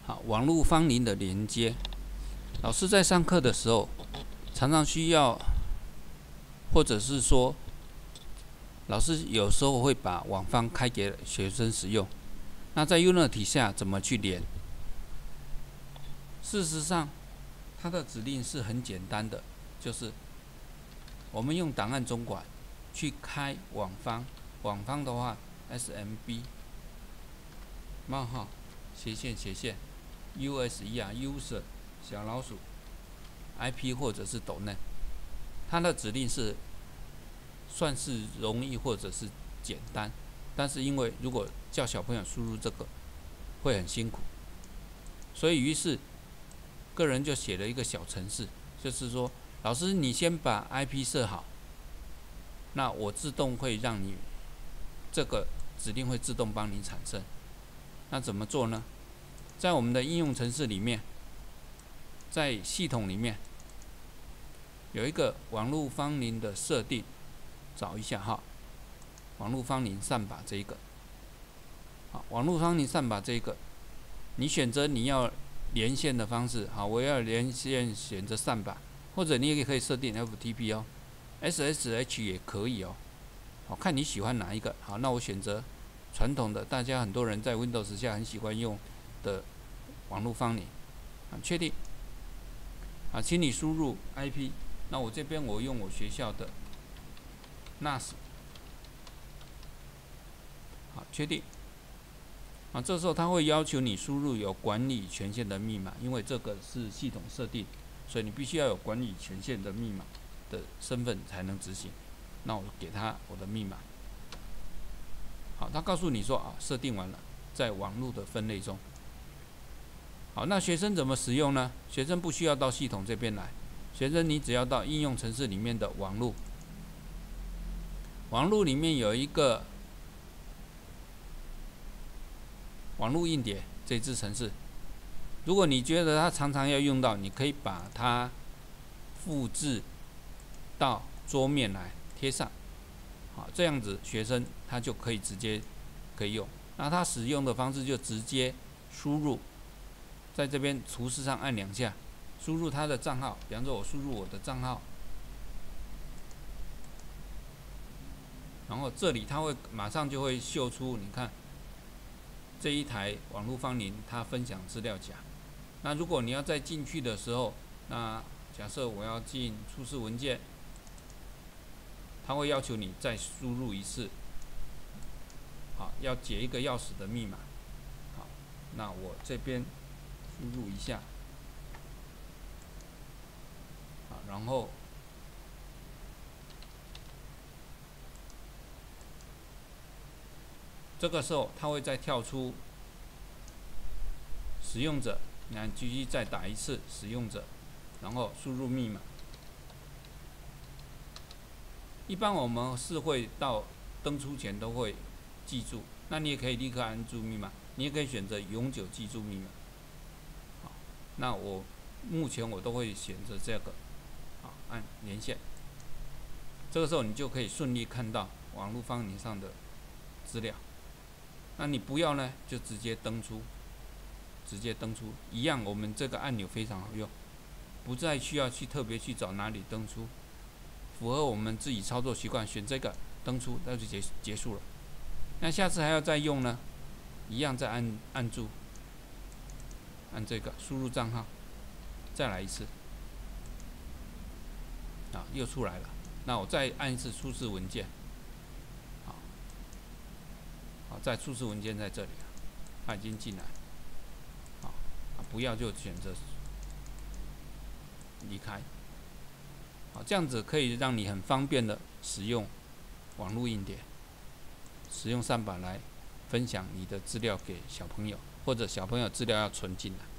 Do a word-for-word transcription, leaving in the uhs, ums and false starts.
好，网络芳邻的连接，老师在上课的时候，常常需要，或者是说，老师有时候会把网芳开给学生使用。那在 Unity 下怎么去连？事实上，它的指令是很简单的，就是我们用档案总管去开网芳，网芳的话 S M B 冒号斜线斜线 U S E R user 小老鼠 I P 或者是 .net， 它的指令是算是容易或者是简单，但是因为如果叫小朋友输入这个会很辛苦，所以于是个人就写了一个小程式，就是说老师你先把 I P 设好，那我自动会让你这个指令会自动帮你产生。那怎么做呢？在我们的应用程式里面，在系统里面有一个网络芳邻的设定，找一下哈，网络芳邻善把这一个，好，网络芳邻善把这一个，你选择你要连线的方式，好，我要连线选择善把，或者你也可以设定 F T P 哦 ，S S H 也可以哦，好，看你喜欢哪一个。好，那我选择传统的，大家很多人在 Windows 下很喜欢用的网络芳邻，啊，确定，啊，请你输入 I P， 那我这边我用我学校的 N A S， 好，确定，啊，这时候它会要求你输入有管理权限的密码，因为这个是系统设定，所以你必须要有管理权限的密码的身份才能执行。那我给他我的密码。好，他告诉你说啊，设定完了，在网络的分类中。好，那学生怎么使用呢？学生不需要到系统这边来，学生你只要到应用程式里面的网络，网络里面有一个网络硬碟这支程式，如果你觉得它常常要用到，你可以把它复制到桌面来贴上。好，这样子学生他就可以直接可以用。那他使用的方式就直接输入，在这边图示上按两下，输入他的账号。比方说，我输入我的账号，然后这里他会马上就会秀出，你看这一台网络芳邻它分享资料夹。那如果你要再进去的时候，那假设我要进出示文件。它会要求你再输入一次，好，要解一个钥匙的密码。好，那我这边输入一下，好，然后这个时候它会再跳出使用者，你看继续再打一次使用者，然后输入密码。一般我们是会到登出前都会记住，那你也可以立刻按住密码，你也可以选择永久记住密码。好，那我目前我都会选择这个，好，按连线。这个时候你就可以顺利看到网络芳邻上的资料。那你不要呢，就直接登出，直接登出，一样我们这个按钮非常好用，不再需要去特别去找哪里登出。符合我们自己操作习惯，选这个登出，那就结结束了。那下次还要再用呢，一样再按按住，按这个输入账号，再来一次，啊，又出来了。那我再按一次出示文件，好，好，再出示文件在这里了，它已经进来，好，啊，不要就选择离开。好，这样子可以让你很方便的使用网络硬碟，使用善把来分享你的资料给小朋友，或者小朋友资料要存进来。